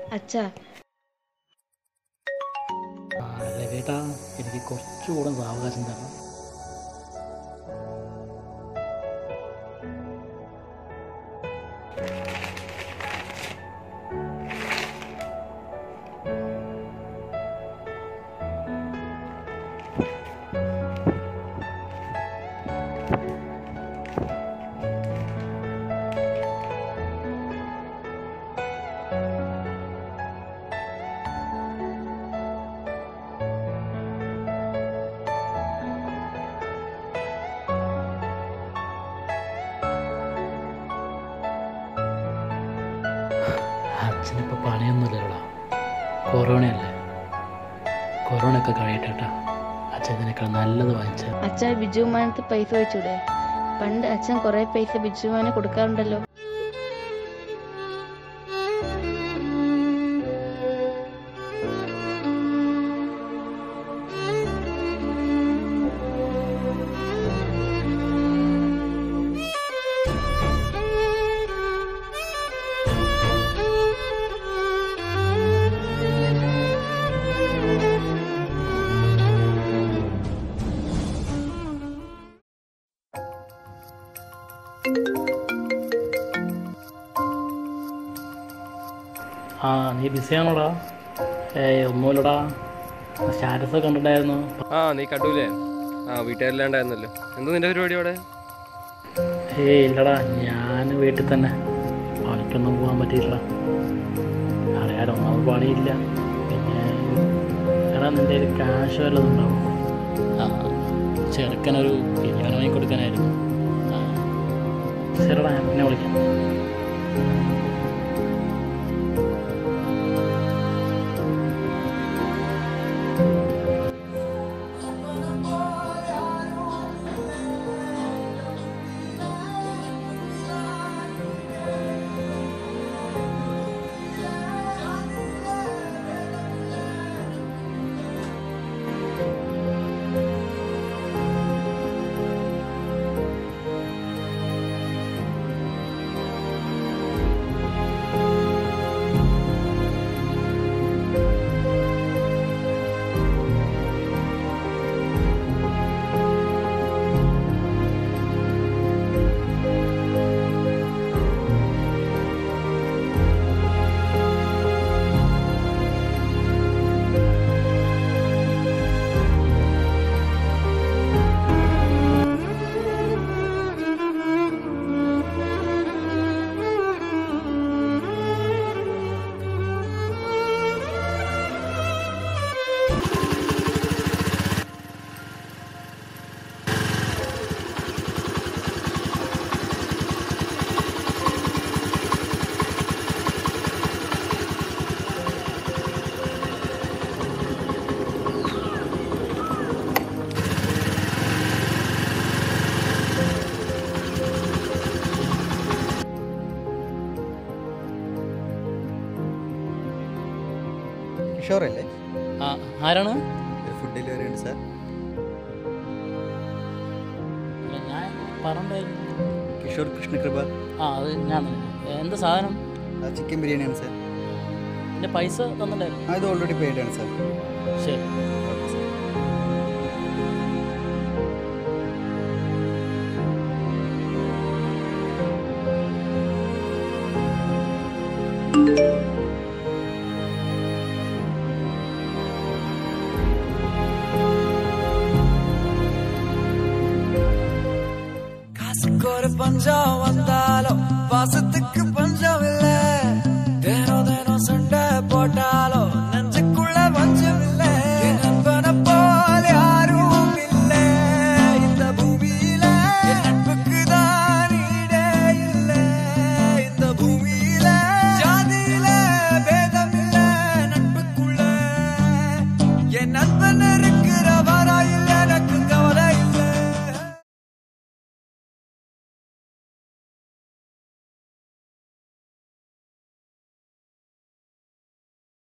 അച്ഛാ കേട്ടാ, എനിക്ക് കുറച്ചുകൂടെ സാവകാശം തരണം. അച്ഛനിപ്പോൾ പണിയൊന്നുമില്ലടാ, കൊറോണയല്ലേ. കൊറോണയൊക്കെ കഴിയട്ടെട്ടാ. അച്ഛൻ ഇതിനേക്കാൾ നല്ലത് വാങ്ങിച്ച. അച്ഛൻ ബിജുമാനത്ത് പൈസ വെച്ചൂടെ? പണ്ട് അച്ഛൻ കുറെ പൈസ ബിജുമാനെ കൊടുക്കാറുണ്ടല്ലോ. ആ, നീ ബിസിയാണോടാ? ഒന്നുമില്ലടാ, സ്റ്റാറ്റസ് കണ്ടിട്ടായിരുന്നു. നീ കണ്ടൂലേ? വീട്ടുകാരില്ലാണ്ടായിരുന്നല്ലോ. എന്താ നിന്റെ പരിപാടി അവിടെ? ഇല്ലടാ, ഞാൻ വീട്ടിൽ തന്നെ. പണിക്കൊന്നും പോകാൻ പറ്റിയില്ല. അറിയാലോ, ഒന്നാമത് പണിയില്ല. പിന്നെ എടാ, നിൻ്റെ ഒരു ക്യാഷ് വല്ലതും ഉണ്ടാവും? ചെറുക്കനൊരു ബിരിയാണി വാങ്ങി കൊടുക്കാനായിരുന്നു. ശരിടാ, ഞാൻ പിന്നെ വിളിക്കാം. കിഷോറല്ലേ? ആരാണ്? ഫുഡ് ഡെലിവറി ഉണ്ട് സാർ. ഞാൻ പറഞ്ഞായിരുന്നു. കിഷോർ കൃഷ്ണകൃപ. അത് ഞാൻ തന്നെ. എന്താ സാധനം? ചിക്കൻ ബിരിയാണിയാണ് സാർ. എൻ്റെ പൈസ തന്നിട്ടായിരുന്നു. ഇത് ഓൾറെഡി പെയ്ഡ് ആണ് സാർ. ശരി. பஞ்சம் வந்தாலும் பாசத்துக்கு